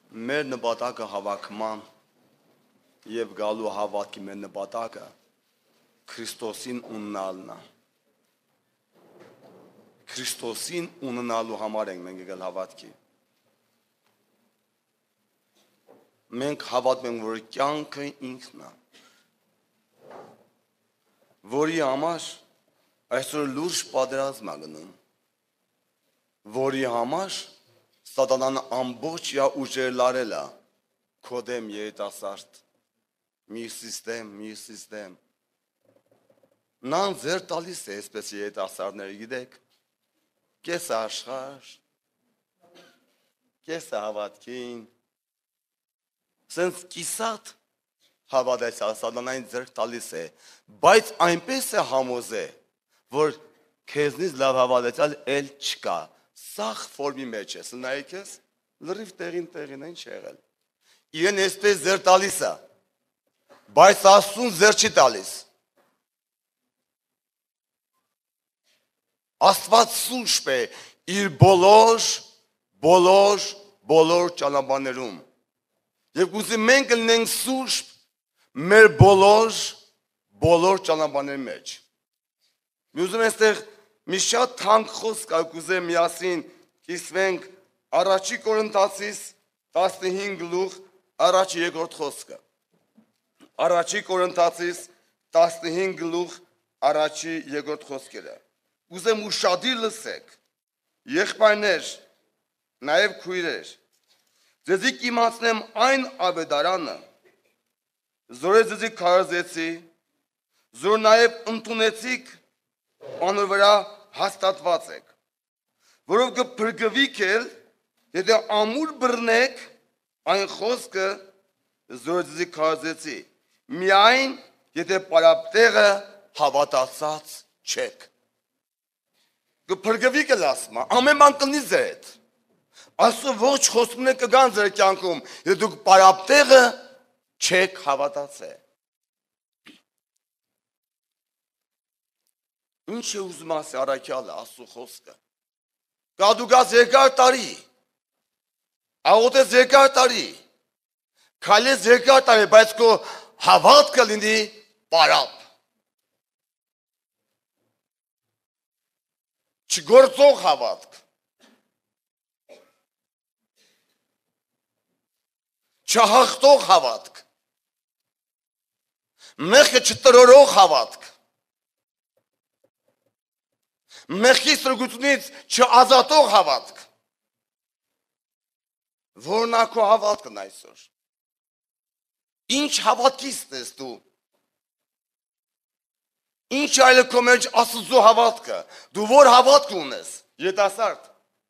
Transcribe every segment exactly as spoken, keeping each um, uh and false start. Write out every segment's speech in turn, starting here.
Մեր նպատակը հավաքման եւ գալու հավատքի մեր նպատակը Քրիստոսին ունենալն է։ Քրիստոսին ունենալու համար ենք մենք եկել հավատքի։ Մենք հավատում ենք, որ կյանքը ինքն է, որի համար այսօր լուրջ պատերազմ է գնում, որի համար Սատանան ամբողջ իր ուժերը լարել է քո դեմ երիտասարդ, մի սիստեմ, մի սիստեմ։ Նա ձեր տալիս է այսպես երիտասարդները, գիտեք, կեսը աշխարհ, կեսը հավատքին, սենց կիսատ հավատացյալ Սատանային ձեր տալիս է, բայց այնպես է համոզե, որ քեզնից լավ հավատացյալ էլ չկա, սաղ ֆորմի մեջ է, սնայիք ես, լրիվ տեղին տեղին են չեղել, իրեն այսպես ձեր տալիս է, բայց Աստծուն ձեր չի տալիս, Աստված սուրբ է իր բոլոր, բոլոր, բոլոր ճանապարհներում, եւ կուզի մենք լինենք սուրբ մեր բոլոր, բոլոր ճանապարհների մեջ։ Մի ուզում այստեղ մի շատ թանկ խոսք կուզեմ միասին կիսվենք առաջի Կորինթացիս տասնհինգ գլուխ առաջի երկրորդ խոսքը։ Առաջի Կորինթացիս տասնհինգ գլուխ առաջի երկրորդ խոսքերը։ Ուզեմ ուշադիր լսեք, եղբայրներ, նաև քույրեր, ձեզի կիմացնեմ այն ավետարանը, զորը ձեզի քարոզեցի, զոր նաև ընդունեցիք, անոր վրա հաստատված եք, որով կփրկվիք էլ, եթե ամուր բռնեք այն խոսքը, զորը ձեզի քարոզեցի, միայն եթե պարապտեղը հավատացած չեք։ Կփրկվիք էլ ասում, ամեն բան կլինի ձեր հետ։ Աստծո ողջ խոստումները կգան ձեր կյանքում, եթե դուք պարապտեղը չեք հավատացել։ Ինչ է ուզում ասի առաքյալը, Աստծո խոսքը։ Կա դու գաս երկար տարի, աղոթես երկար տարի, քայլես երկար տարի, բայց քո հավատքը լինի պարապ։ Չգործող հավատք, չհաղթող հավատք, մեղքը չտրորող հավատք, մեղքի սրբությունից չազատող հավատք, որն է քո հավատքն այսօր։ Ինչ հավատքիստ ես դու։ Ինչ այլ քո մեջ Աստծո հավատքը, դու որ հավատք ունես, երիտասարդ։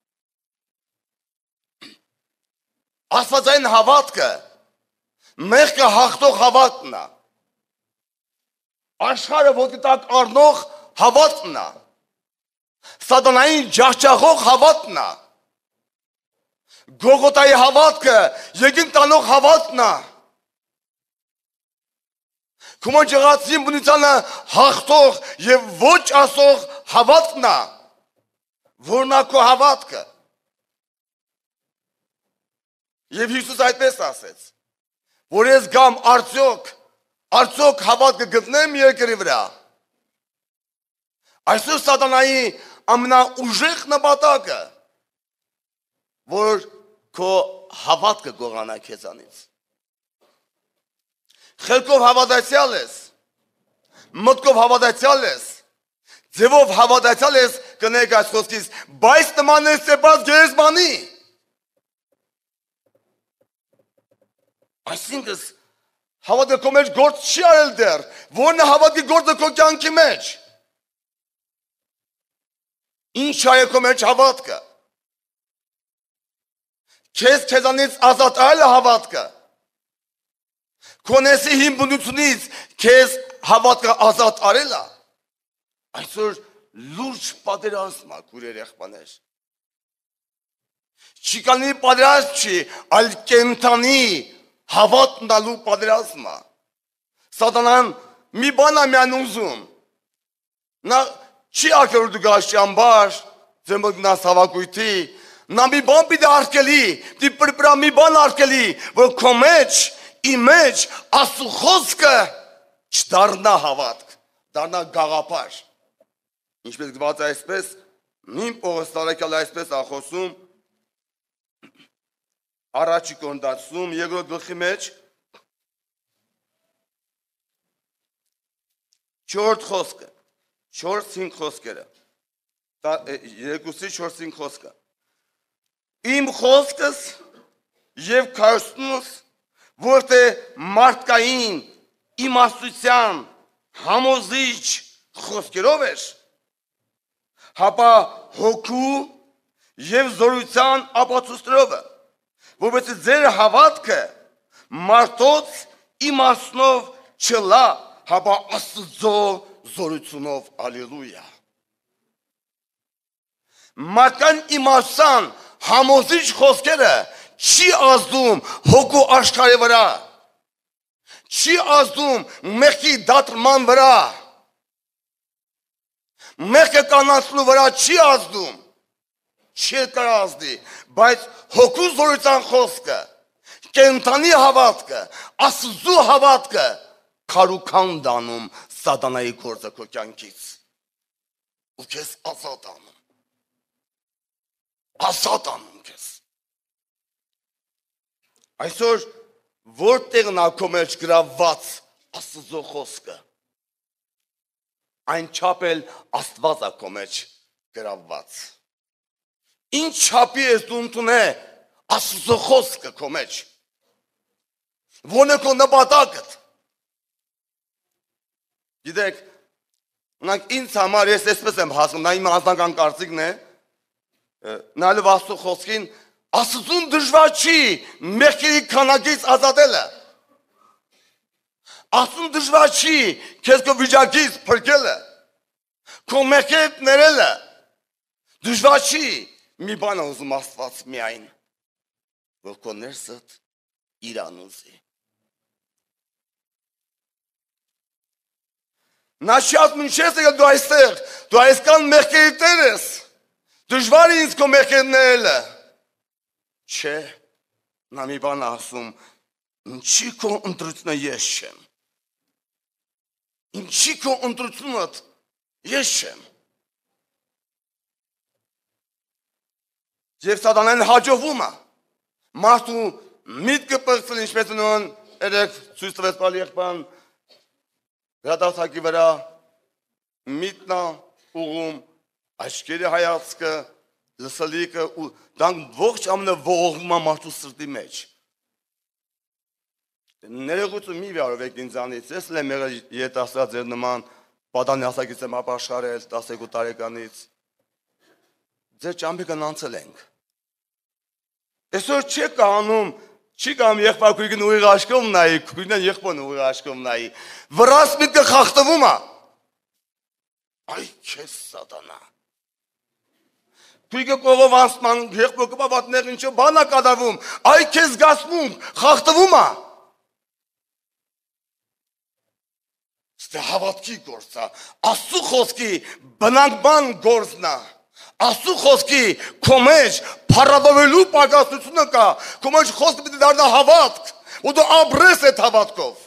Աստվածային հավատքը, մեղքը հաղթող հավատքն է, աշխարհը ոտքի տակ առնող հավատքն է, Սատանային ջախջախող հավատքն է, Գողգոթայի հավատքը, եկին տանող հավատքն է, Քո ջղացին բնությանը հաղթող եւ ոչ ասող հավատքն է, որն է քո հավատքը։ Եվ Հիսուս այդպես ասեց, որ ես գամ արդյոք, արդյոք հավատքը գտնեմ երկրի վրա։ Այսօր Սատանայի ամենաուժեղ նպատակը, որ քո հավատքը գողանա քեզանից։ Խելքով հավատացյալ ես, մտքով հավատացյալ ես, ձևով հավատացյալ ես կնեք այս խոսքից, բայց նման ես ծեփած գերեզմանի։ Այսինքն հավատը քո մեջ գործ չի արել դեռ, որն է հավատքի գործը քո կյանքի մեջ։ Ինչ է քո մեջ հավատքը։ Քեզ քեզանից ազատ արել է հավատքը։ Քոնեսի հիմնությունից քեզ հավատքը ազատ արել է։ Այսօր լուրջ պատերազմ է քուրեր եղբայրներ։ Չի կանի պատերազմ չի, այլ կենթանի հավատն տալու պատերազմ է։ Սատանան մի բան է միայն ուզում։ Նա չի ակերու դու գաս ճամբար, ձեր մոտ գնաս հավաքույթի, Նա մի բան պիտի արկելի, պիտի պրպրա մի բան արկելի, որ քո մեջ, իմ մեջ Աստծո խոսքը չդառնա հավատք, դառնա գաղափար։ Ինչպես գրված է այսպես, նույն Պողոս Տարեկյալը այսպես է խոսում, առաջի Կորինթացում երկրորդ գլխի մեջ չորրորդ խոսքը, չորս-հինգ խոսքերը, երկուսի չորս-հինգ խոսքը։ Իմ խոսքս և քարոզությունս, որտեղ մարդկային իմաստության համոզիչ խոսքերով էր, հապա հոգու և զորության ապացույցներով, որպեսզի ձեր հավատքը մարդոց իմաստնով չլա, հապա Աստծո զորությունով, ալելույա։ Մարդկային իմաստության համոզիչ խոսքերը չի ազդում հոգու աշխարհի վրա, չի ազդում մեղքի դադրման վրա, մեղքը կանացնելու վրա չի ազդում, չի կրազդի, բայց հոգու զորության խոսքը, կենդանի հավատքը, Աստծո հավատքը քարուքան դանում սատանայի գործը քո կյանքից ու քեզ ազատ անում, ազատ անում քեզ։ Այսօր որտեղն է քո մեջ գրաված Աստծո խոսքը, այն չափ էլ Աստված է քո մեջ գրաված։ Ինչ չափի ես դու ընդունել Աստծո խոսքը քո մեջ, ո՞րն է քո նպատակդ։ Գիտեք, նրանք ինձ համար ես այսպես եմ հասնում, նա իմ անձնական կարծիքն է, նայելով Աստծո խոսքին, Աստծուն դժվար չի մեղքերի քանակից ազատելը։ Աստծուն դժվար չի քեզ քո վիճակից փրկելը, քո մեղքերդ ներելը։ Դժվար չի, մի բան է ուզում Աստված միայն, որ քո ներսդ իրան ուզի։ Նա չի ասում ինչ ես եկել դու այստեղ, դու այսքան մեղքերի տեր ես, դժվար է ինձ քո մեղքերն ներելը։ Չէ, նա մի բան ասում, ինչի քո ընտրությունը ես չեմ, ինչի քո ընտրությունդ ես չեմ։ Եվ սատանան հաջողվում է, մարդու միտքը պղծել, ինչպես նոն երեք ցույց տվեց պարի եղբան, գրադասակի վրա միտն է ուղում, աչքերի հայացքը, լսելիքը, ու դրանք ողջ ամենը ողողում է մարդու սրտի մեջ։ Ներողություն մի վարվեք ինձանից, ես էլ եմ եղել երիտասարդ ձեր նման, պատանի հասակից եմ ապաշխարել տասներկու տարեկանից, ձեր ճամփիկն անցել ենք։ Այսօր չեք կանում, չի կանում եղբայր քույրիկն ուղիղ աչքով նայի, քույրն եղբորն ուղիղ աչքով նայի, վրաս միտքը խախտվում է։ Այ քեզ սատանա։ Քույրիկը կողով անցնում, եղբորը կպավատներ ինչու բան է կատարվում, այ քեզ զգացմունք, խախտվում է։ Ստե հավատքի գործ է, Աստծո խոսքի բնանկման գործն է։ Աստծո խոսքի քո մեջ փառաբանելու պակասությունը կա, քո մեջ խոսքը պիտի դառնա հավատք, ու դու ապրես այդ հավատքով։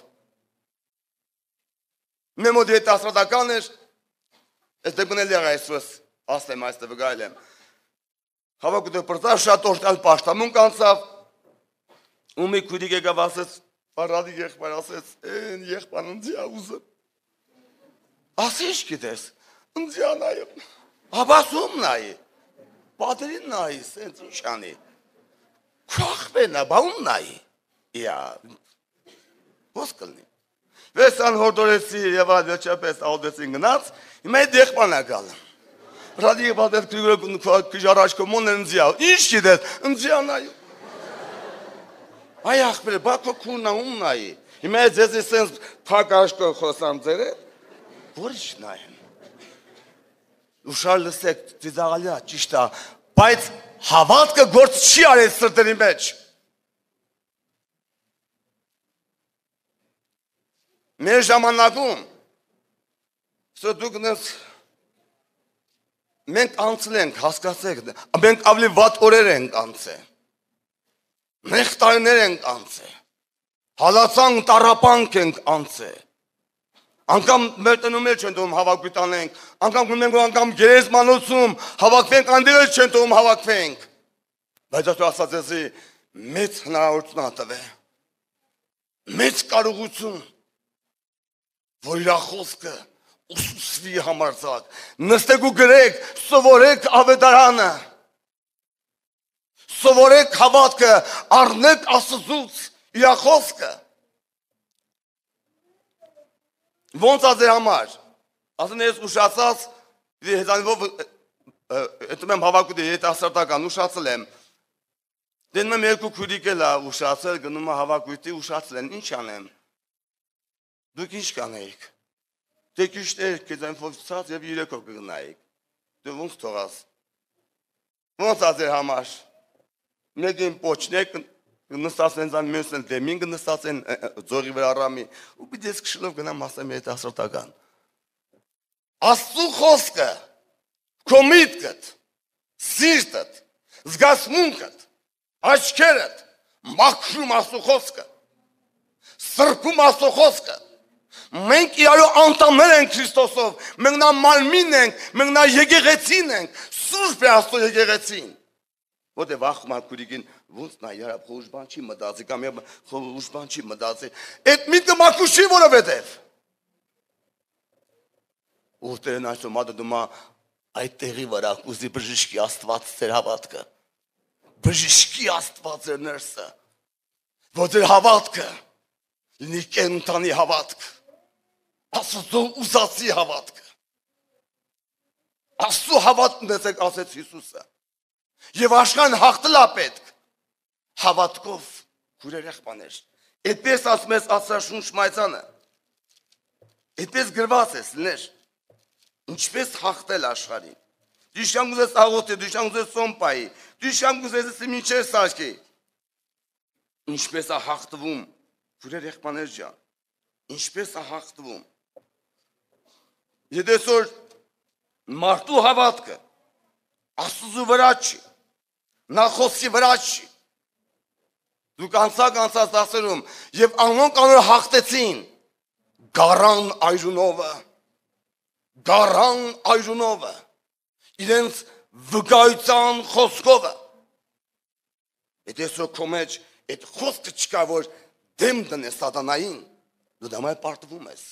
Մեր մոտ երիտասարդական էր, այս դեպքն էլ եղա այսպես, ասեմ այստեղ վգայել եմ։ Հավաք ու պրծավ շատ օրտալ պաշտամունք անցավ, ու մի քույրիկ եկավ ասեց, պարադի եղբայր ասեց, են եղբան ընձի ա ուզը։ Ասի ինչ գիտես, ընձի ա նայում։ Աբասում նայի, պատերին նայի, սենց ինչ անի, քախվեն աբաում նայի, իա, ոս կլնի։ Վեսան հորդորեցի և այդ վերջապես ալդեցին գնաց, իմ այդ եղբան է գալը։ Ռադի եղբատ այդ քիժարաշկոմոն է ընձի ալ, ինչ գիտես, ընձի ա նայում։ Այ աղբեր, բա քո քուրնա ում նայի, իմ այդ ձեզի սենց թակաշկո խոսամ ձեր է, որ ինչ նայեմ։ Ուշար լսեք, ծիծաղալի է, ճիշտ է, բայց հավատքը գործ չի արել սրտերի մեջ։ Մեր ժամանակում, սա դուք նենց մենք անցել ենք, հասկացեք, մենք ավելի վատ օրեր ենք անցել։ Մենք տարիներ ենք անցել։ Հալածանք, տառապանք ենք անցել։ Անկամ մեր տնում էլ չեն տոնում հավաքվենք, անկամ գնում ենք անգամ գերեզմանոցում հավաքվենք, անդեր էլ չեն տոնում հավաքվենք։ Բայց Աստծո ասած էսի մեծ հնարավորություն ա տվել։ Մեծ կարողություն, որ իր խոսքը ուսուցվի համարձակ, նստեք ու գրեք, սովորեք ավետարանը, սովորեք հավատքը, առնեք Աստծուց իր խոսքը։ Ոնց ա ձեր համար, ասեն ես ուշացած, հետանվով, հետում եմ հավակուտ երիտասարդական, ուշացել եմ, դենում եմ երկու քուրիկ էլ ա ուշացել, գնում ա հավակույտի ուշացել են, ինչ անեմ, դուք ինչ կանեիք, դեք իշտեր կեզանվով ցած և երեկով կգնայիք, դու ոնց թողաս, ոնց ա ձեր համար, մեկին պոչնեք, նստած են զան մյուսն են դեմին կնստած են ձողի վրա առամի, ու պիտի ես կշլով գնամ ասեմ երիտասարդական։ Աստծու խոսքը, քո միտքդ, սիրտդ, զգացմունքդ, աչքերդ, մաքրում Աստծու խոսքը, սրբում Աստծու խոսքը։ Մենք իրարու անդամներ ենք Քրիստոսով, մենք նա մարմին ենք, մենք նա եկեղեցին ենք, սուրբ է Աստծո եկեղեցին։ Որտե վախ մաքուրիկին ոնց նա իրա խոշ բան չի մտածի կամ խոշ բան չի մտածի։ Այդ միտքը մաքուշի որովհետև։ Ուրտերն այսօր մատը դումա այդ տեղի վրա կուզի բժշկի Աստված ձեր հավատքը։ Բժշկի Աստված ձեր ներսը։ Որ ձեր հավատքը լինի կենթանի հավատք։ Աստծո ուզածի հավատքը։ Աստծո հավատն դեսեք ասեց Հիսուսը։ Եվ աշխարհն հաղթելա պետք հավատքով քուրեր եղբաներ։ Այդպես ասում ես Աստծաշունչ մայծանը։ Այդպես գրված է լներ։ Ինչպես հաղթել աշխարհին։ Դիշան գուզես աղոթի, դիշան գուզես սոմպայի, դիշան գուզես մինչեր սարքի։ Ինչպես է հաղթվում քուրեր եղբաներ ջան։ Ինչպես է հաղթվում։ Եթե որ մարդու հավատքը Աստծու վրա չի, նա խոսքի վրա չի։ Դուք անցակ անցած դասերում և անոնք անոր հաղթեցին, գարան այրունովը, գարան այրունովը, իրենց վգայության խոսքովը։ Ետ եսօր քո մեջ այդ խոսքը չկա, որ դեմ դնես սատանային, դու դամայ պարտվում ես։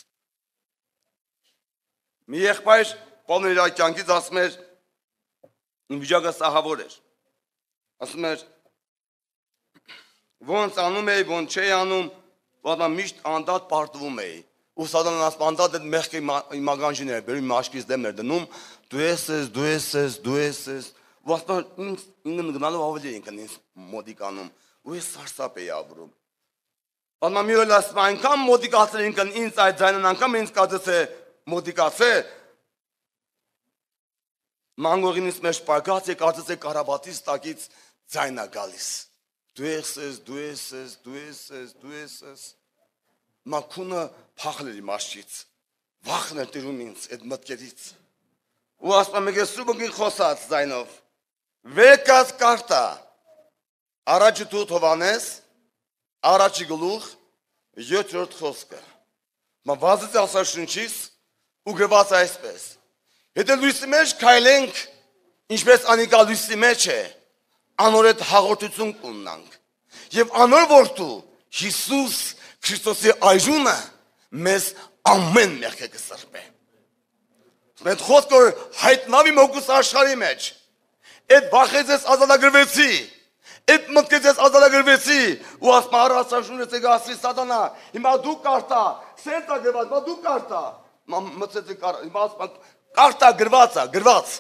Մի եղբայր Պողոս իր կյանքից ասում էր, վիճակը սահավոր էր, ասում էր, ոնց անում էի, ոնց չէի անում, որ միշտ անդադ պարտվում էի, ու սատանան ասում, անդադ այդ մեղքի մագանջին էր, բերում աշկից դեմ էր դնում, դու ես ես, դու ես ես, դու ես ես, ու ասում ինձ գնալով ավելի ինքն ինձ մոտիկ անում, ու ես սարսապ էի ապրում։ Ասում մի օր ասում, այնքան մոտիկացել ինքն ինձ այդ ձայնն անգամ ինձ կացեց է մոտիկացել, մանգողինից մեջ պարգած է կարծես է կարաբատից տակից ձայնա գալիս։ Դու ես ես, դու ես ես, դու ես ես, դու ես ես։ Մաքունը փախել էր իմ աչքից, վախն էր տիրում ինձ այդ մտքերից։ Ու ասում եմ ես սուբունքին խոսած ձայնով, վեկած կարտա, առաջի թութ Հովանես, առաջի գլուխ, յոթերորդ խոսքը։ Մա վազից Աստվածաշունչից ու գրված այսպես. Եթե լույսի մեջ քայլենք, ինչպես անիկա լույսի մեջ է, անոր այդ հաղորդություն կունենանք։ Եվ անոր որդու Հիսուս Քրիստոսի այժունը մեզ ամեն մեղքը կսրբե։ Այդ խոսքը հայտնավի մոգուս աշխարհի մեջ, այդ վախից ես ազատագրվեցի, այդ մտքից ես ազատագրվեցի, ու ասում առ Աստվածաշունչից է գասի սատանա, հիմա դու կարտա, սենց է գրված, հիմա դու կարտա, մտցեցի կարտա, հիմա ասում կարտա գրված է, գրված։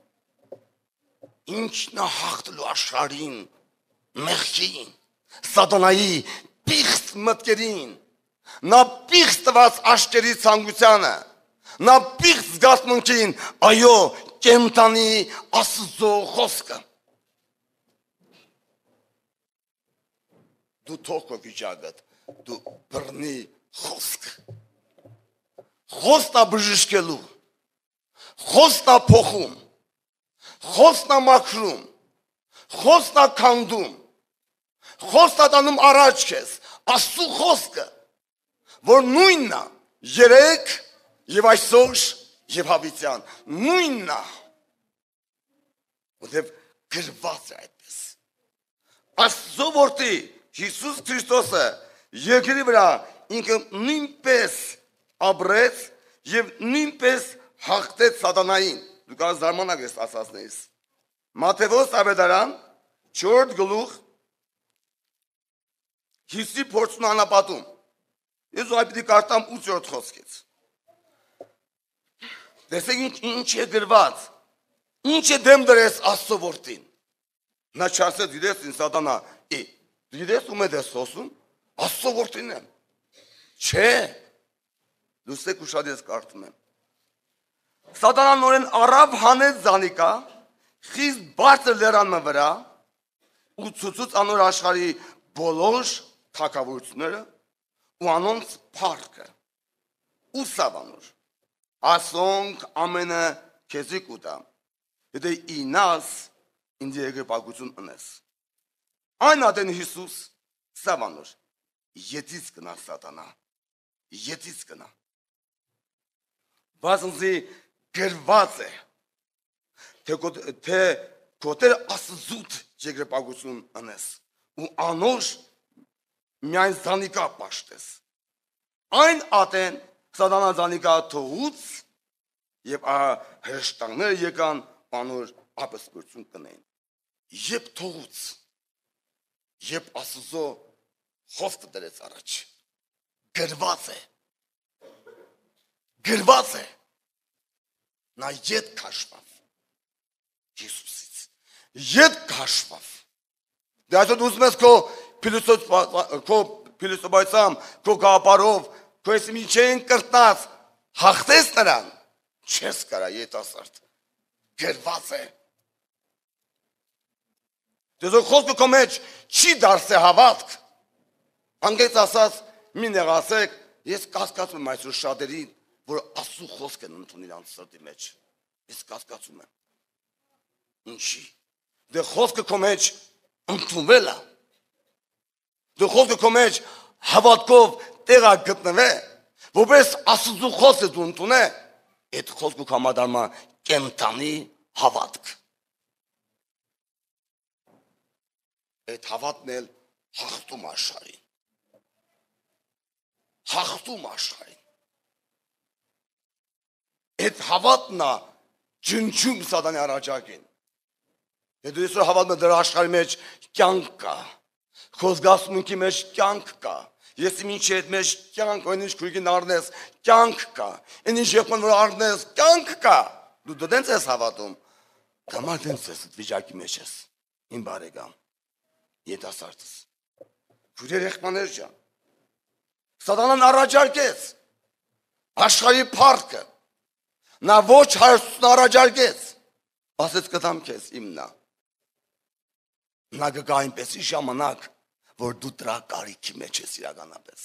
Ինչն է հաղթելու աշխարհին, մեղքին, սատանայի պիղծ մտքերին, նա պիղծ տված աչքերի ցանկությանը, նա պիղծ զգացմունքին, այո, կենթանի Աստծո խոսքը։ Դու թող քո վիճակդ, դու բռնի խոսք։ Խոստա բժշկելու, խոստա փոխում, խոսնա մաքրում, խոսնա քանդում, խոսնա տանում առաջ քեզ, Աստծո խոսքը, որ նույնն է երեք եւ այսօր եւ հավիտյան, նույնն է, որտեւ գրված է այդպես։ Աստծո որդի Հիսուս Քրիստոսը երկրի վրա ինքը նույնպես ապրեց եւ նույնպես հաղթեց սատանային։ Դու կարող զարմանալ ես ասածներից։ Մատթեոս ավետարան չորրորդ գլուխ Հիսուսի փորձն անապատում։ Ես ու այդպետի կարդամ ութերորդ խոսքից։ Տեսեք ինչ է գրված, ինչ է դեմ դրես Աստծո որդին։ Նա չասեց, գիտես ինձ սատանա, ի, գիտես ում ես խոսում, Աստծո որդին եմ։ Չէ, լուսեք ու շատ ես կարդում եմ։ Սատանան նորեն առավ հանեց Զանիկա, խիստ բարձր լեռան վրա ու ցուցուց անոր աշխարհի բոլոր թագավորությունները ու անոնց փառքը ու սավանոր ասոնք ամենը քեզի կուտա եթե ինաս ինձ երկրպագություն ունես այն ադեն Հիսուս սավանոր ետից կնա սատանա ետից կնա վասնզի գրված է թե կոտեր Աստծուց երկրպագություն ունես ու անոր միայն Զանիկա պաշտես այն ատեն սատանա Զանիկա թողուց եւ հրեշտակները եկան անոր ապստություն կնեն երբ թողուց երբ Աստծո խոսքը դրեց առաջ գրված է գրված է նա ետ քաշվավ Հիսուսից ետ քաշվավ դե այսօր ուզում ես քո քո փիլիսոփայությամբ քո գաղափարով քո ես ինչ են կրտած հաղթես նրան չես կարա ետասարդ գրված է դե խոսքը քո մեջ չի դարձե հավատք անգեց ասած մի նեղասեք ես կասկածում եմ այսօր շատերին որ Աստծո խոսքն ընդունի իրանց սրտի մեջ ես կասկածում եմ ինչի դե խոսքը քո մեջ ընդունվել է դե խոսքը քո մեջ հավատքով տեղա գտնվե որպես Աստծո խոսքը դու ընդունե այդ խոսքը համադարմա կենտանի հավատք այդ հավատն էլ հաղթում աշխարհին հաղթում աշխարհին այդ հավատն է ջնջում սատանի առաջակին եթե դու այսօր հավատում ես դրա աշխարհի մեջ կյանք կա քո զգացմունքի մեջ կյանք կա ես ինչ այդ մեջ կյանք այն ինչ քույրին առնես կյանք կա այն ինչ եղբոր որ առնես կյանք կա դու դենց ես հավատում կամա դենց ես վիճակի մեջ ես իմ բարեկամ ետասարտս քույրեր եղբայրներ ջան սատանան առաջարկեց աշխարհի փառքը նա ոչ հարցն առաջարկեց ասեց կտամ քեզ իմնա նա գա այնպեսի ժամանակ որ դու դրա կարիքի մեջ ես իրականապես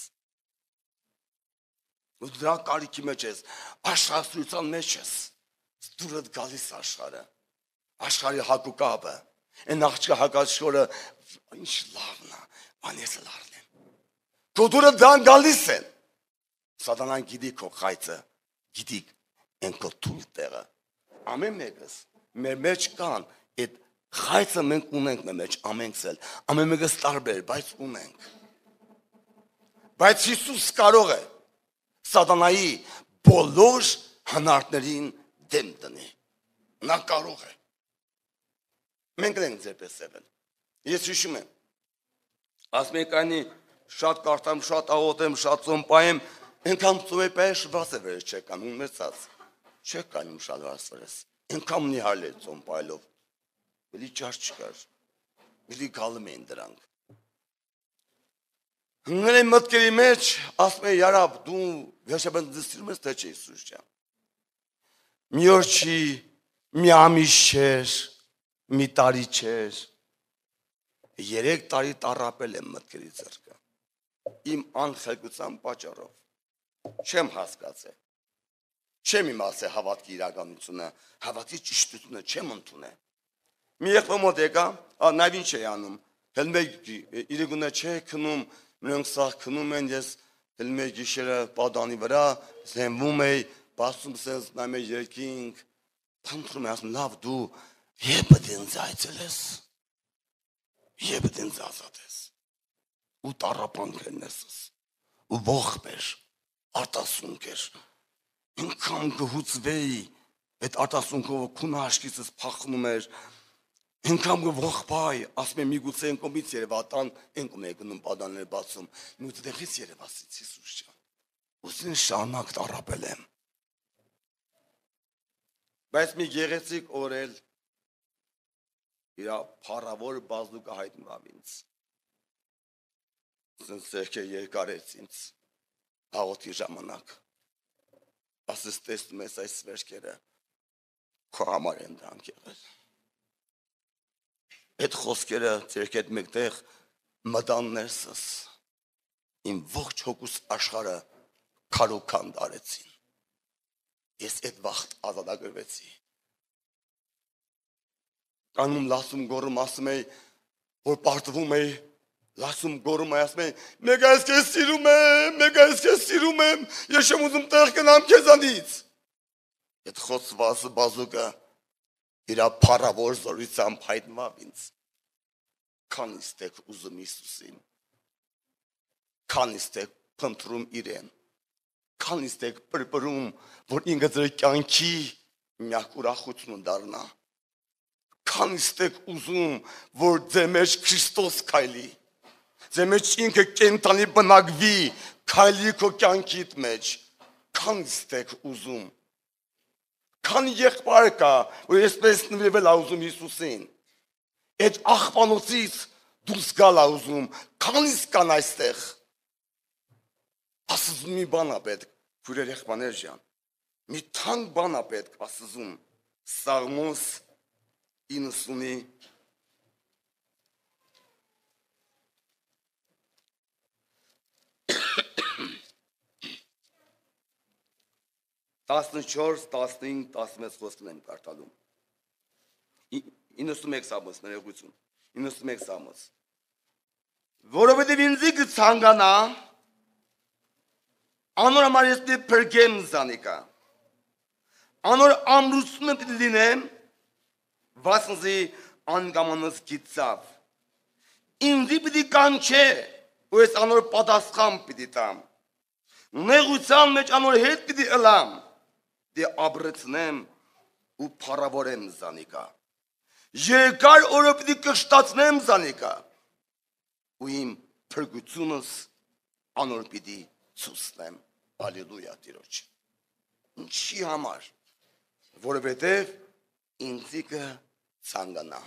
դու դրա կարիքի մեջ ես աշխարհության մեջ ես դուրդ գալիս աշխարհը աշխարհի հակուկապը այն աղջկա հակաշխորը ինչ լավն է անես լարնեմ քո դուրը դան գալիս են սատանան գիտի քո խայծը գիտի են քո թույլ տեղը ամեն մեկս մեր մեջ կան այդ խայծը մենք ունենք մեր մեջ ամենքս էլ ամեն մեկս տարբեր բայց ունենք բայց Հիսուս կարող է սատանայի բոլոր հնարքներին դեմ դնի նա կարող է մենք ենք ձերպես եղել ես հիշում եմ ասում եք անի շատ կարդամ շատ աղոթեմ շատ ծոմպայեմ այնքան ծոմպայ շվաս է վեր չեկան ունեցած չեք կանում շատ վասվերես այնքան նիհար է ծոմպայելով Բելի ճար չկար, բելի գալում էին դրանք։ Հնգել են մտքերի մեջ, ասում է ярաբ, դու վերջաբան դստիրում ես թե չէ Իսուս ջան։ Մի օր չի, մի ամիս չէր, մի տարի չէր, երեք տարի տառապել եմ մտքերի ձեռքը։ Իմ անխելքության պատճառով չեմ հասկացել։ Չեմ իմացել հավատքի իրականությունը, հավատքի ճշտությունը չեմ ընդունել։ Մի եղբայր մոտ եկա, նայվ ինչ է անում, հել մեկ իր գունը չէ քնում, նրանք սաղ քնում են, ես հել մեկ գիշերը պատանի վրա, զենվում էի, բացում սենց նայում էի երկինք, փնտրում եմ, ասում լավ դու եպդ ինձ այցելես, եպդ ինձ ազատես, ու տառապանք ենեսս, ու ողբ էր, արտասունք էր, ինքան գհուծվեի, այդ արտասունքով քունը աշկիցս փախնում էր, ինքան գողբայ, ասում եմ միգուցե ընկոմից երևատան, ընկում է գնում պատաններ բացում, նույթ դեղից երևասից Հիսուս ջան, ուսին շանակ տառապել եմ, բայց մի գեղեցիկ օրել, իրա փառավոր բազուկը հայտնվավ ինձ, սենց սերքե երկարեց ինձ, հաղորդի ժամանակ, ասես տեսնում ես այս վերջերը, քո համար են դրանք եղել, այդ խոսքերը ձերք այդ մեկտեղ մտան ներսս, իմ ողջ հոգուս աշխարհը քարոքան դարեցին, ես այդ վաղտ ազատագրվեցի, կանում լասում գորում ասում էի, որ պարտվում էի, լասում գորում էի, ասում էի, մեկ այս կեզ սիրում եմ, մեկ այս կեզ սիրում եմ, ես եմ ուզում տեղ կնամ քեզանից, այդ խոսվածը բազուկը, իրա փառավոր զորությամբ հայտնվավ ինձ, քանից տեք ուզում Հիսուսին, քանից տեք փնտրում իրեն, քանից տեք պրպրում, որ ինքը ձեր կյանքի միակ ուրախություն դառնա, քանից տեք ուզում, որ ձեր մեջ Քրիստոս քայլի, ձեր մեջ ինքը կենտանի բնակվի, քայլի քո կյանքիդ մեջ, քանից տեք ուզում, քանի եղբայր կա, որ այսպես նվիրվել ա ուզում Հիսուսին, այդ աղբանոցից դուրս գալ ա ուզում, քանից կան այստեղ, ասում մի բան ա պետք, քույրեր եղբայրներ ջան, մի թանկ բան ա պետք, ասում, Սաղմոս իննսունի տասնչորս, տասնհինգ, տասնմեծ խոսքն եմ կարդալու, իննսունմեկ Սաղմոս, ներողություն, իննսունմեկ Սաղմոս, որովհետև ինձի կցանկանա, անոր համար ես պիտի փրկեմ զանիկա, անոր ամրությունը պիտի լինեմ, վասնզի անգամանս գիծավ, ինձի պիտի կանչե, ու ես անոր պատասխան պիտի տամ, նեղության մեջ անոր հետ պիտի ըլամ, դե աբրեցնեմ ու փառավորեմ զանիկա, երկար օրը պիտի կշտացնեմ զանիկա, ու իմ փրկությունս անոր պիտի ցուցնեմ, ալելույա Տիրոջ, ինչի համար, որովհետև ինձի կցանկանա,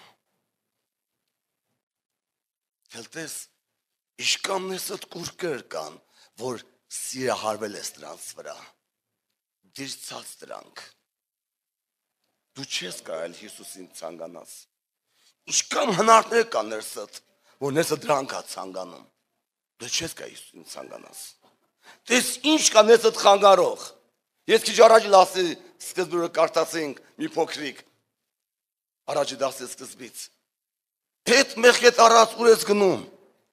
հելտես, իշկան նեսըտ կուրկեր կան, որ սիրահարվել ես դրանց վրա, դիրցած դրանք, դու չես կարել Հիսուսին ցանկանաս, իշկան հնարդներ կան ներսըտ, որ նեսը դրանք ա ցանկանում, դու չես կա Հիսուսին ցանկանաս, տես ինչ կա նեսըտ խանգարող, ես քիչ առաջ լասի սկզբուրը կարդացինք մի փոքրիկ, առաջի դասի սկզբից, հետ մեղքետ առած ուր ես գնում,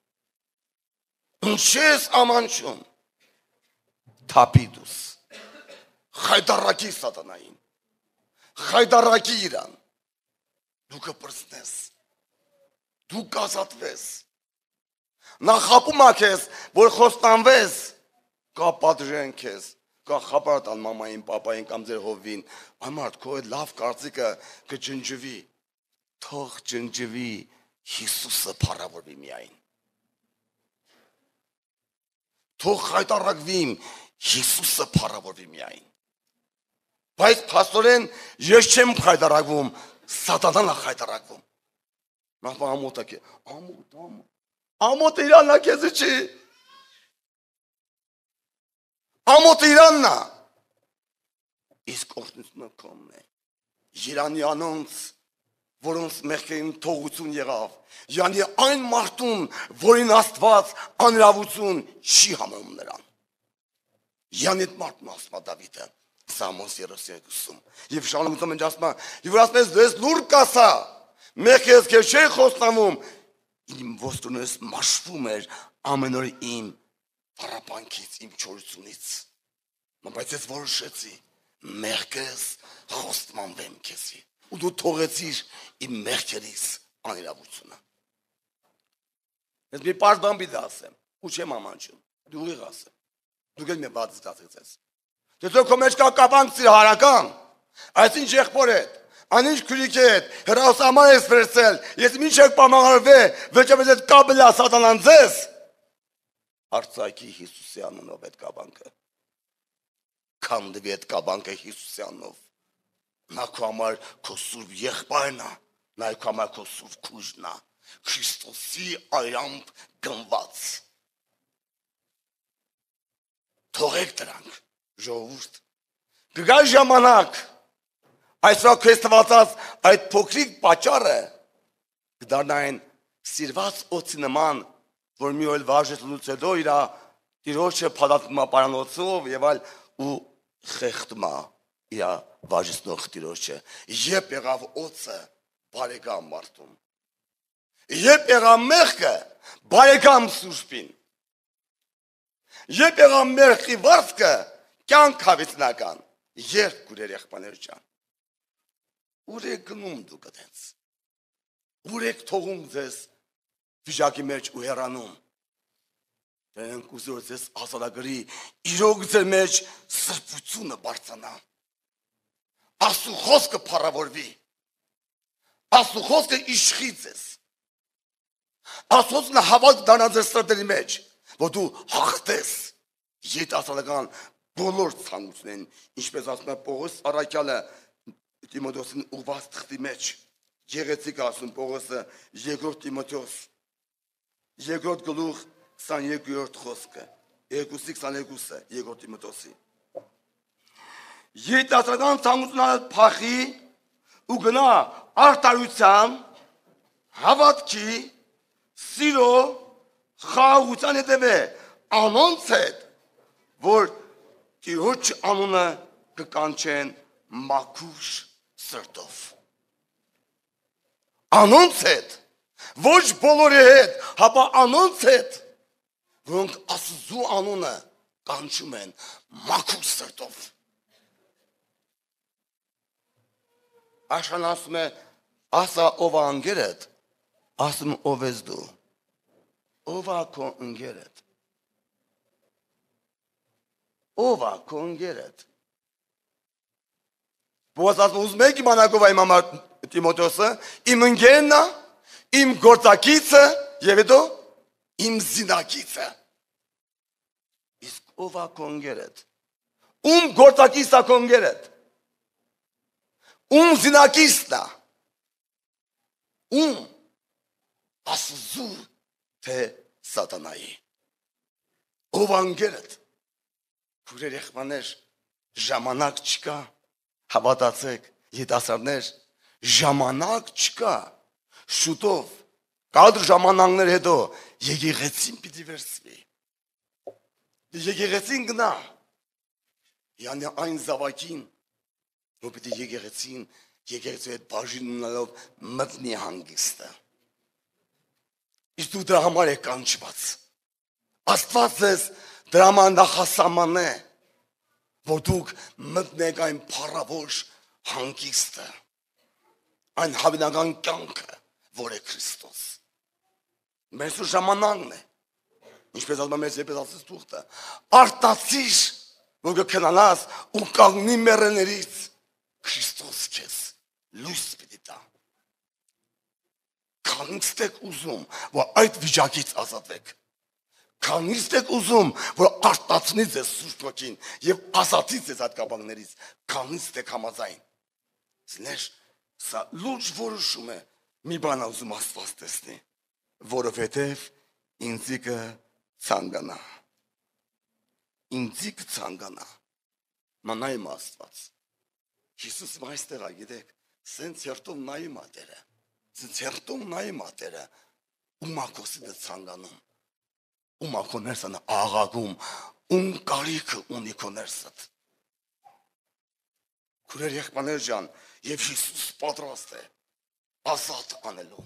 ինչ ես ամանչում, թապիդուս, խայդարակի սատանային, խայդարակի իրան, դու կպրծնես, դու կազատվես, նախապում ա քեզ, որ խոստանվես, կա պատժեն քեզ, կա խաբար տան մամային, պապային կամ ձեր հովին, ամարդ քո այդ լավ կարծիքը կջնջվի, թող ջնջվի Հիսուսը փառավորվի միայն, թող խայտարակվի Հիսուսը փառավորվի միայն, բայց փաստորեն ես չեմ խայտարակվում, սատանան է խայտարակվում, նախ ամոթ է կե, ամոթ, ամոթ, ամոթ իրանն է քեզի չի, ամոթ իրանն է, իսկ օրհնությունը քոնն է, Երանի անոնց, որոնց մեղքերին թողություն եղավ, յանի այն մարդուն, որին Աստված անհրավություն չի համարում նրան, յանի այդ մարդուն ասում է Դավիթը, Սաղմոս երեսուն երկուսում, և շարունակում ենք ասում է, և որ ասում ես դու ես լուր կասա, մեկ ես քեզ չէի խոստանում, իմ ոստնես մաշվում էր ամեն օր իմ փառապանքից, իմ չորությունից։ Բայց ես որոշեցի, մեղքես խոստմանվեմ քեզի։ Ու դու թողեցիր իմ մեղքերից անիրավությունը։ Ես մի պարզ բան պիտի ասեմ, ու չեմ ամանչում, դու ուղիղ ասեմ, դուք էլ մի բացից ասեցես։ Դու քո մեջ կա կապանք հարական, այսինչ եղբոր հետ, անինչ քրիկ հետ, հրասամար ես վերցել, ես ինչ եք պամաղարվե, վերջապես այդ կապելա սատանան ձեզ, արծակի Հիսուսի անունով այդ կապանքը, քանդվի այդ կապանքը Հիսուսի անունով, նա քո համար քո սուրբ եղբայրն է, նա քո համար քո սուրբ քույրն է, Քրիստոսի այրամբ գնված։ Թողեք դրանք, ժողովուրդ, կգա ժամանակ, այսօր քեզ տված այդ փոքրիկ պատճառը կդառնային սիրված օծի նման, որ մի օր վարժեցնուց հետո իր տիրոջը փաթաթվում է պարանոցով եւ այլ ու խեղդում է իր վարժեցնող տիրոջը։ Երբ եղավ օծը բարեկամ մարդուն, երբ եղավ մեղքը բարեկամ սուրբին, երբ եղավ մեղքի վարձքը կյանք հավիտենական, երբ գուրեր եղբայրներ ջան, ուր եք գնում դուք այդպես, ուր եք թողում ձեզ վիճակի մեջ ու հեռանում, դրանք ուզոր ձեզ ազատագրի, իրոք ձեր մեջ սրբությունը բարձրանա, Աստծո խոսքը փառավորվի, Աստծո խոսքը իշխի ձեզ, Աստծո խոսքը հավատ դառնա ձեր սրտերի մեջ, որ դու հաղթես երիտասարդական բոլոր ցանկություններին, ինչպես ասում է Պողոս առաքյալը Տիմոթեոսին ուղված թղթի մեջ, գեղեցիկ ասում Պողոսը երկրորդ Տիմոթեոս, երկրորդ գլուխ քսաներկուերորդ խոսքը, երկուսի քսաներկուսը երկրորդ Տիմոթեոսի։ Երիտասարդական ցանկությունները փախի ու գնա արտարության, հավատքի, սիրո, խաղաղության հետևե անոնց հետ, որ Տիրոջ անունը կկանչեն մաքուր սրտով։ Անոնց հետ, ոչ բոլորի հետ, հապա անոնց հետ, որոնք Աստծո անունը կանչում են մաքուր սրտով։ Աշխան ասում է, ասա ով է ընկերդ, ասում ով ես դու, ով է քո ընկերդ, ով է քո ընկերդ։ Բոս ասում ուզում եք իմանալ ով է իմ համար Տիմոթեոսը, իմ ընկերն է, իմ գործակիցը եւ հետո իմ զինակիցը։ Իսկ ով է քո ընկերդ, ում գործակիցն է քո ընկերդ, ում զինակիցն է, ում Աստծո թե սատանայի, ով է ընկերդ։ Քուրեր եղբայրներ, ժամանակ չկա, հավատացեք, երիտասարդներ, ժամանակ չկա, շուտով, կադրը ժամանակներ հետո եկեղեցին պիտի վերցվի, եկեղեցին գնա, յանի այն զավակին, որ պիտի եկեղեցին, եկեղեցու հետ բաժին ունենալով մտնի հանգիստը, իսկ դու դրա համար եք կանչված, Աստված ձեզ դրա համար նախասահման է, որ դուք մտնեք այն փառավոր հանգիստը, այն հավիտենական կյանքը, որ է Քրիստոս։ Մեր սու ժամանակն է, ինչպես ասում է մեր Եփեսացիս թուղթը, արտացիր, որ կքնանաս ու կանգնի մեռելներից, Քրիստոս քեզ լույս պիտի տա։ Քանիստ եք ուզում, որ այդ վիճակից ազատվեք։ Քանիստ եք ուզում, որ արտացնի ձեզ Սուրբ Ոգին եւ ազատի ձեզ այդ կապանքներից, քանիստ եք համաձայն։ Սներ, սա լուրջ որոշում է, մի բան ուզում Աստված տեսնի, որովհետեւ ինձիկը ցանկանա։ Ինձիկը ցանկանա։ Մանայմ Աստված։ Հիսուս այստեղ է, գիտեք, սենց հերթով նայում է Տերը։ Սենց հերթով նայում է Տերը, ում ակոսի դե ցանկանում։ Ում ակո ներսան աղագում, ում կարիքը ունի քո ներսդ։ Քուրեր եղբայրներ ջան, եւ Հիսուս պատրաստ է ազատ անելու։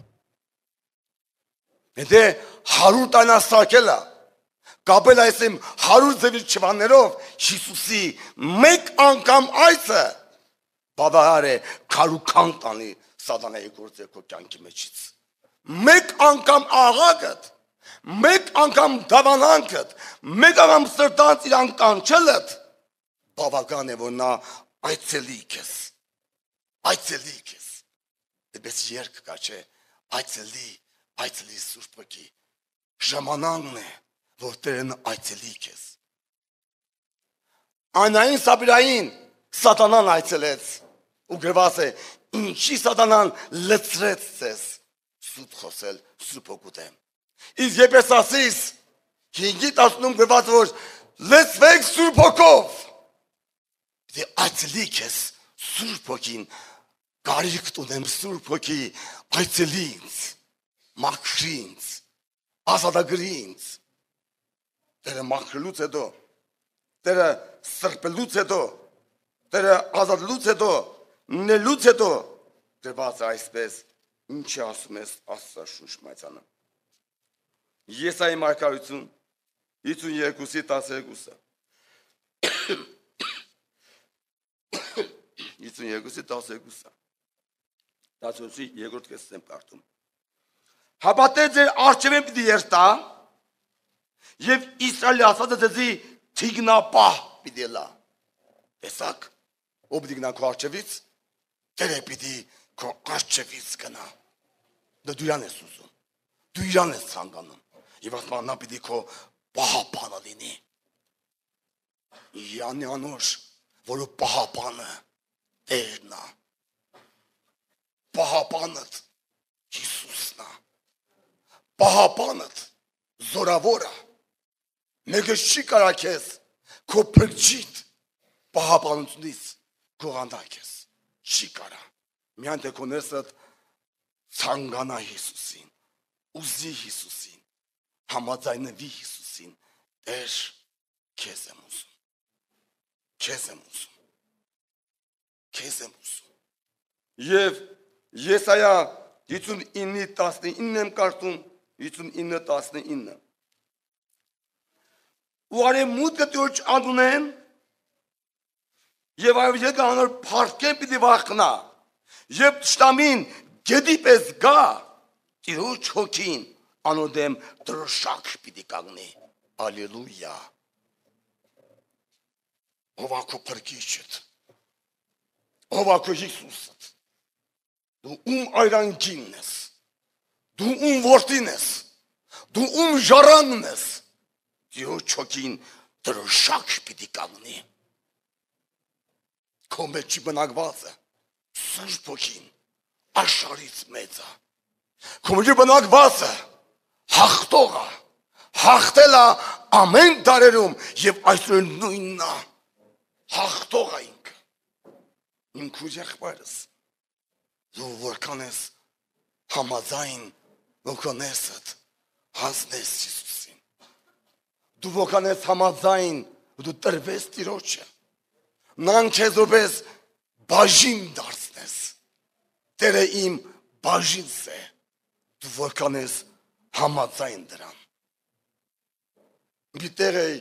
Եթե հարյուր տանա սակելա, կապել այս իմ հարյուր ձևի չվաններով Հիսուսի մեկ անգամ այսը բավարար է քարուքան տանի սատանայի գործը քո կյանքի մեջից։ Մեկ անգամ աղագդ, մեկ անգամ դավանանքդ, մեկ անգամ սրտանց իրան կանչելդ բավական է որ նա այցելի քեզ, այցելի քեզ։ Դեպս երկ կա չէ, այցելի, այցելի Սուրբ Հոգի ժամանակն է որ Տերն այցելի քեզ։ Անային Սաբիրային սատանան այցելեց ու գրված է ինչի սատանան լցրեց ձեզ սուտ խոսել Սուրբ Հոգու դեմ։ Իսկ երբ ասես հինգի տասնում գրված որ լցվեք Սուրբ Հոգով դե այցելի քեզ Սուրբ Հոգին կարիք ունեմ Սուրբ Հոգի այցելի ինձ մաքրի ինձ ազատագրի ինձ Տերը մաքրելուց հետո, Տերը սրբելուց հետո, Տերը ազատելուց հետո, նելուց հետո, գրված է այսպես, ինչ ասում ես Աստծաշունչ մայցանը։ Եսայի մարգարություն, հիսունյոթի տասներկուսը։ հիսունյոթի տասներկուսը։ Տասներկուսի երկրորդ կեսից եմ կարդում։ Հապատե ձեր առջևին պիտի երթա, Եվ Իսրայելի ասվածը ձեզի թիգնապահ պիտի լա։ Տեսակ, ով պիտի գնա քո առջևից, Տերը պիտի քո առջևից գնա։ Դու իրան ես ուզում, դու իրան ես ցանկանում, եւ ասում նա պիտի քո պահապանը լինի։ Իրանի անոր, որը պահապանը Տերն է։ Պահապանդ Հիսուսն է։ Պահապանդ զորավորը Մեկը չի կարա քեզ քո փրկիչ պահապանությունից գողանա քեզ չի կարա միայն թե քո ներսդ ցանկանա Հիսուսին ուզի Հիսուսին համաձայնվի Հիսուսին Տեր քեզ եմ ուզում քեզ եմ ուզում քեզ եմ ուզում եւ Եսայա հիսունինը տասնինը եմ կարդում հիսունինը տասնինը ու արևմուտքը Տիրոջ անդունեն եւ այլևս անոր փառքեն պիտի վախնա եւ շտամին գետի պես գա Տիրոջ հոգին անոր դեմ դրոշակ պիտի կանգնի ալելույա ով ակո փրկիչդ ով ակո Հիսուսդ դու ում այրանքին ես դու ում որդին ես դու ում ժառանգն ես Տիրոջ հոգին դրոշակ պիտի կանգնի քո մեջ բնակված է Սուրբ Հոգին աշխարհից մեծ է քո մեջ բնակված է հաղթողը հաղթել է ամեն դարերում եւ այսօր նույնն է հաղթող է ինքը իմ քույր եղբայրս դու որքան ես համաձայն ոգոնեսդ հասնես Հիսուսին Դու ոգան ես համաձայն, դու տրվես Տիրոջը, նան քեզ որպես բաժին դարձնես, Տերը իմ բաժինս է, դու ոգան ես համաձայն դրան։ Մի տեղ էի,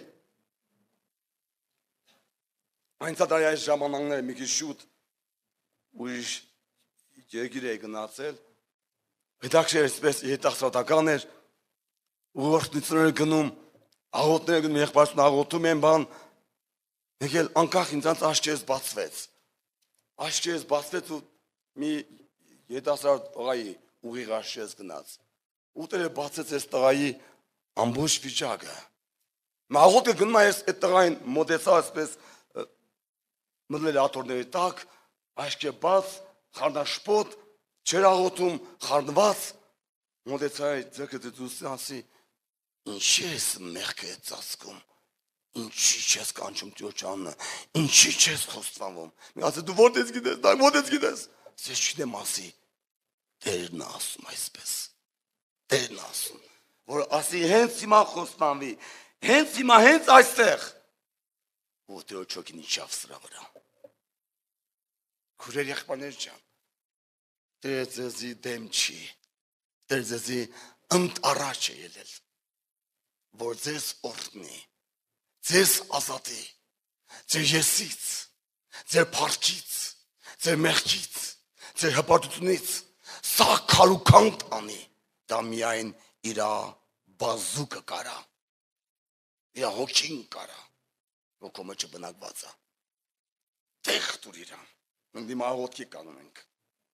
այն ծատարի այս ժամանակները մի քիչ շուտ, ուրիշ երկիր էի գնացել, հետաքրքիր այսպես երիտասարդական էր, ու օրհնություններ գնում, Աղոտները գնում եղբայրս աղոտում են բան, եկել անկախ ինձանց աչքերս բացվեց։ Աչքերս բացվեց ու մի երիտասարդ տղայի ուղիղ աչքերս գնաց։ Ու Տերը բացեց այս տղայի ամբողջ վիճակը։ Աղոտը գնում է այս տղային մոտեցա այսպես մտնել աթոռների տակ, աչքը բաց, խառնաշփոթ, չեր աղոտում, խառնված, մոտեցա ձեռքը դուսի ասի Ինչի ես մեղքը ծածկում, ինչի չես կանչում Տիրոջ անունը, ինչի չես խոստանում։ Մի ասի դու որտե՞ց գիտես, դա որտե՞ց գիտես։ Ես չգիտեմ ասի, Տերն ասում այսպես։ Տերն ասում, որ ասի հենց հիմա խոստանվի, հենց հիմա հենց այստեղ։ Ու Տիրոջ հոգին իջավ սրա վրա։ Քուրեր եղբայրներ ջան, Տերձեզի դեմ չի, Տերձեզի ընտառաջ է ելել, որ ձեզ օրհնի, ձեզ ազատի, ձեր եսից, ձեր փառքից, ձեր մեղքից, ձեր հպարտությունից, սա քալուքանք անի, դա միայն իրա բազուկը կարա, իրա հոգին կարա, հոգու մեջ բնակված է, տեղ տուր իրան, ընդիմ աղոտքի կանում ենք,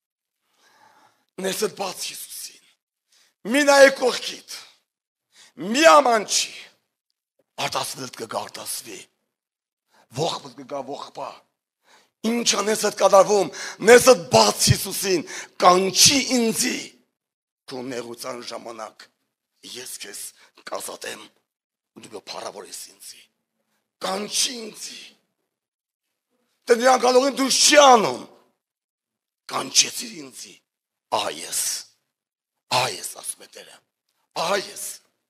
Նեսդ բաց Հիսուսին, մի նայե կողքիդ, մի աման չի, արտասվիլտ կգա արտասվի, ողբդ կգա ողբա, ինչ անեսդ կադարվում, նեսդ բաց Հիսուսին, կանչի ինձի, քո նեղության ժամանակ, ես քեզ կազատեմ, ու դու կփառավորես ինձի, կանչի ինձի, դե նրան գալողին դու չի անում, կանչեցիր ինձի, ահա ես, ահա ես ասում է Տերը, ահա ես,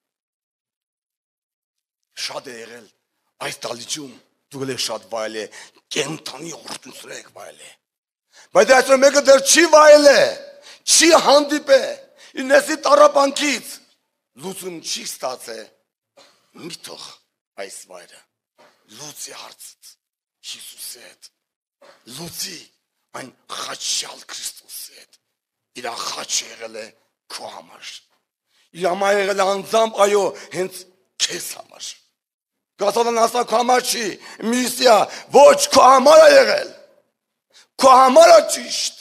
շատ է եղել այս տալիճում, դու գլեք շատ վայել է, կենթանի օրդունսր եք վայել է, բայց այսօր մեկը դեր չի վայել է, չի հանդիպ է, ինեսի տարապանքից, լուծում չի ստաց է, մի թող այս վայրը, լուծի հարցից, Հիսուսի հետ, լուծի այն խաչյալ Քրիստոսի հետ, իրա խաչ եղել է քո համար, իրա համար եղել է անձամբ այո, հենց քեզ համար, Գասալան ասա քո համար չի, միսիա, ոչ քո համար է եղել, քո համար է ճիշտ,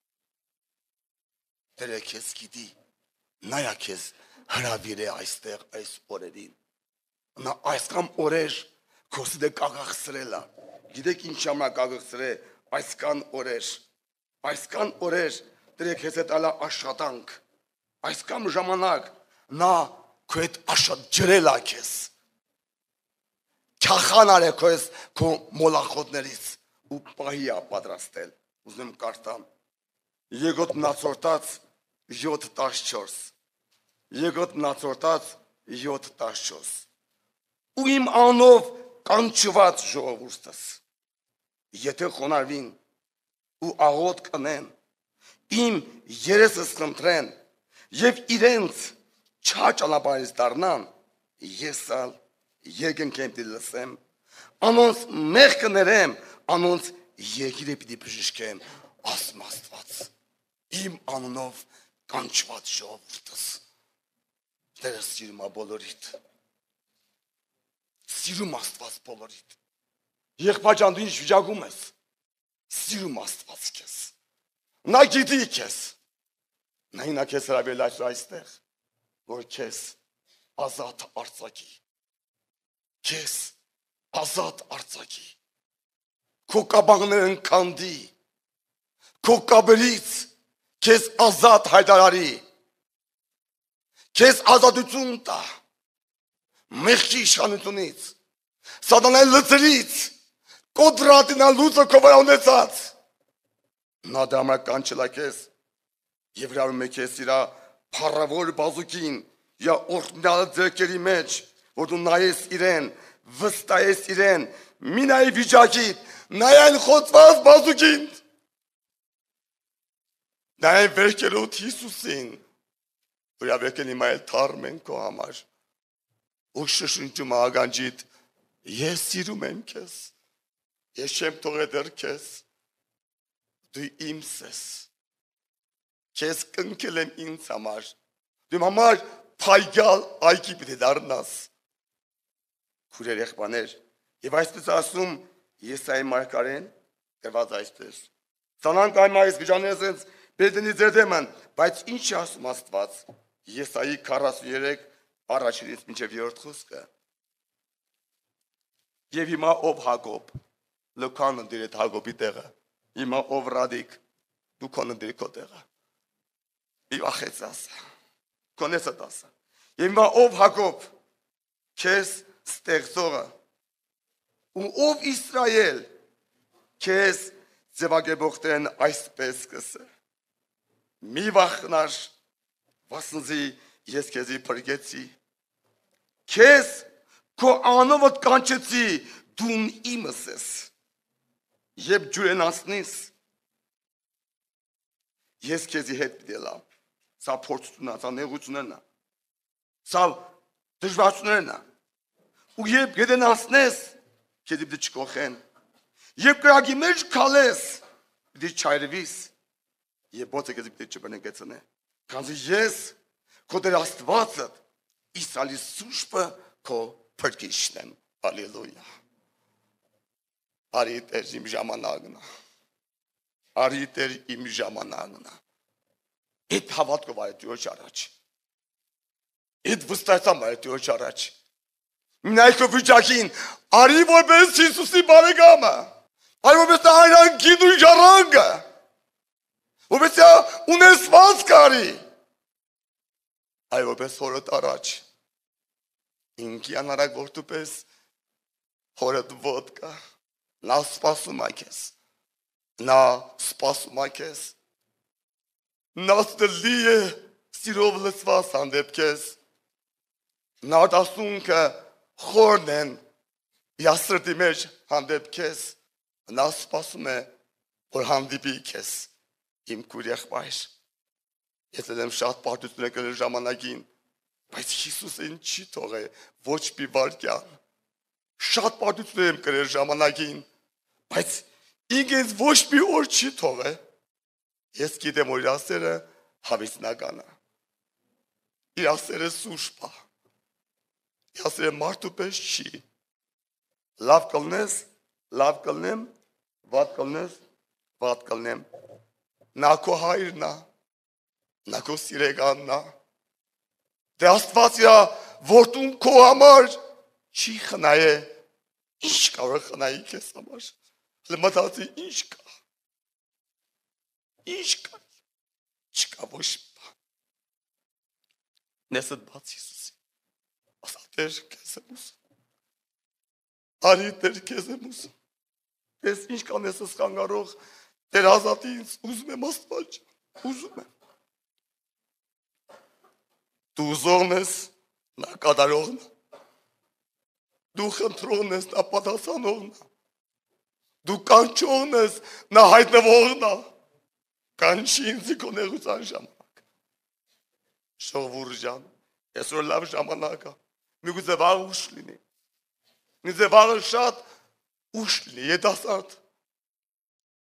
Տերը քեզ գիտի, նայա քեզ հրավիր է այստեղ այս օրերին, նա այսքան օրեր քոսի դե կաղաղսրել է, գիտեք ինչ համար կաղաղսրե, այսքան օրեր, այսքան օրեր, Տերը քեզ հետ ալա աշխատանք, այսքան ժամանակ, նա քո հետ աշատ ջրել է քեզ, Չախան արե քո ես քո մոլախոտներից ու պահի է պատրաստել, ուզնեմ կարտամ, Եկոտ մնացորդած յոթ տասնչորս, Եկոտ մնացորդած յոթ տասնչորս, ու իմ անով կանչված ժողովուրդս, եթե խոնարհվին ու աղոտ կնեն, իմ երեսս խնդրեն եւ իրենց չճանապարհից դառնան, ես ալ երկնքեմ պիտի լսեմ, անոնց մեղքը ներեմ, անոնց երկիրը պիտի բժշկեմ, ասում Աստված, իմ անունով կանչված ժողովուրդս, Տերը սիրում է բոլորիդ, սիրում Աստված բոլորիդ, եղբայրան դու ինչ վիճակում ես, սիրում Աստված քեզ, նա գիտի քեզ, նա ինա քեզ հրավիրել այստեղ, որ քեզ ազատ արձակի, քեզ ազատ արձակի, քո կաբաղներն քանդի, քո կաբերից քեզ ազատ հայտարարի, քեզ ազատություն տա, մեղքի իշխանությունից, սատանայի լծրից, կոդրատինա լուծը քո վրա ունեցած, նա դա համար կանչել է քեզ, եւ հրավիրում է քեզ իրա փառավոր բազուկին, իրա օրհնյալ ձեռքերի մեջ, որ դու նայես իրեն, վստահես իրեն, մի նայի վիճակիդ, նայեն խոցված բազուկին, նայեն վերքերուտ Հիսուսին, որ ավեկեն իմ այլ թարմ են քո համար, ու շշնջում աղանջիդ, ես սիրում եմ քեզ, ես չեմ թողել դեռ քեզ, դու իմս ես, քեզ կնքել եմ ինձ համար, դու իմ համար փայգալ այգի պիտի դառնաս, քուրեր եղբաներ, եւ այսպես ասում Եսայի մարգարեն, գրված այսպես, Սանանք այն այս վիճանները սենց բերդենի ձեր դեմն, բայց ինչ է ասում Աստված, Եսայի քառասունուերեք առաջինից մինչև երրորդ խոսքը, եւ հիմա ով Հակոբ, լքան ընդիր այդ Հակոբի տեղը, հիմա ով Ռադիկ, դու քոն ընդիր քո տեղը, իվ ախեց ասա, քոնես ատ ասա, եւ հիմա ով Հակոբ, քեզ ստեղծողը, ու ով Իսրայել, քեզ ձևակերպողներն այսպես կսե, մի վախնար, վասնզի ես քեզի փրկեցի, քեզ քո անովդ կանչեցի, դու իմս ես, երբ ջուրեն անցնես, Ես քեզի հետ պիտի լամ։ Սա փորձությունն է, սա նեղություններն է։ Սա դժվարություններն է։ Ու երբ գետնասնես, քեզի պիտի չկոխեն։ Երբ կրակի մեջ քալես, պիտի չայրվիս։ Եվ ոտը քեզի պիտի չբնեկեցնե։ Քանզի ես քո Տեր Աստվածը Իսրայելի սուշպը քո փրկիչն եմ։ Հալելույա։ Արի Տեր իմ ժամանակն է։ Արի Տեր իմ ժամանակն է։ Այդ հավատքով արի Տիրոջ առաջ։ Այդ վստահությամբ արի Տիրոջ առաջ։ Նայքո վիճակին արի որպես Հիսուսի բարեկամը։ Արի որպես այրան գիդու ժառանգը։ Որպես ունեսված կարի։ Արի որպես հորդ առաջ։ Ինքի անարակ որտուպես հորդ ոտկա։ Նա սպասում է քեզ։ Նա սպասում է քեզ։ Նա ստելի է սիրով լծված հանդեպ քեզ։ Նա դասունքը խորն են յասրտի մեջ հանդեպ քեզ։ Նա սպասում է, որ հանդիպի քեզ, իմ քույր եղբայր։ Ես եմ շատ պարտություն եկել ժամանակին, բայց Հիսուսը ինձ չի թողել ոչ մի վայրկյան։ Շատ պարտություն եմ կրել ժամանակին, բայց ինձ ոչ մի օր չի թողել։ Ես գիտեմ, որ իր ասերը հավիցնական է։ Իր ասերը սուշպ է։ Իր ասերը մարդու պես չի։ Լավ կլնես, լավ կլնեմ, վատ կլնես, վատ կլնեմ։ Նա քո հայրն է, նա քո սիրեկանն է։ Դե Աստված իր որդուն քո համար չի խնայե։ Ինչ կարող է խնայի քեզ համար։ Մտածի ինչ կա։ Ինչ կա։ Չկա ոչ բան։ Նեսդ բաց Հիսուսի։ Ասա Տեր քեզ եմ ուզում։ Արի Տեր քեզ եմ ուզում։ Ես ինչ կանես սխանգարող Տեր ազատի ինձ ուզում եմ Աստված, ուզում եմ։ Դու ուզողն ես, նա կատարողն է։ Դու խնդրողն ես, նա պատասխանողն է։ Դու կանչողն ես, նա հայտնվողն է։ Կանչի ինձ քո նեղության ժամանակ։ Շողվուր ջան, այսօր լավ ժամանակ է։ Միգուցե վաղ ուշ լինի։ Միգուցե վաղը շատ ուշ լինի, երիտասարդ։